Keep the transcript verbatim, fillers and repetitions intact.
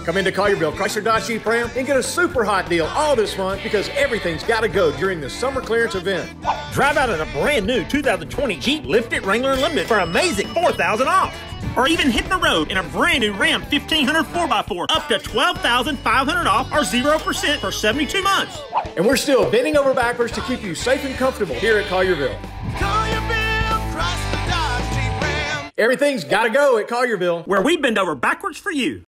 Come into Collierville, Chrysler Dodge Jeep Ram, and get a super hot deal all this month because everything's got to go during the summer clearance event. Drive out in a brand new two thousand twenty Jeep Lifted Wrangler Unlimited for an amazing four thousand dollars off. Or even hit the road in a brand new Ram fifteen hundred four by four up to twelve thousand five hundred dollars off or zero percent for seventy-two months. And we're still bending over backwards to keep you safe and comfortable here at Collierville. Collierville, Chrysler Dodge Jeep Ram. Everything's got to go at Collierville, where we bend over backwards for you.